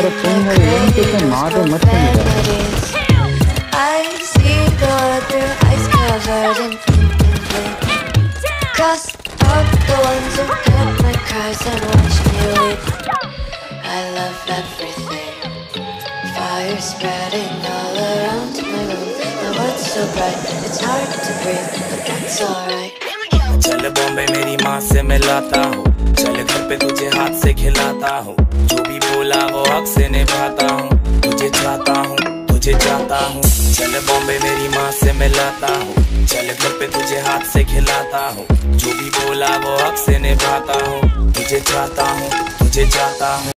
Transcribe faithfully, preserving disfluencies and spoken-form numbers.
तुम है किसे मार मत I see blood through ice covered in cross out the ones who heard my cries and watch me weep. I love everything. Fire spreading all around my room. My world's so bright, it's hard to breathe, but that's alright. चल बॉम्बे मेरी माँ से मिलाता हूँ, चल घर पे तुझे हाथ से खिलाता हूँ, जो भी बोला वो हक से निभाता हूँ, तुझे चाहता हूँ तुझे चाहता हूँ। चल बॉम्बे मेरी माँ से मिलाता हूँ, चल घर पे तुझे हाथ से खिलाता हूँ, जो भी बोला वो हक से निभाता हूँ, तुझे चाहता हूँ तुझे चाहता हूँ।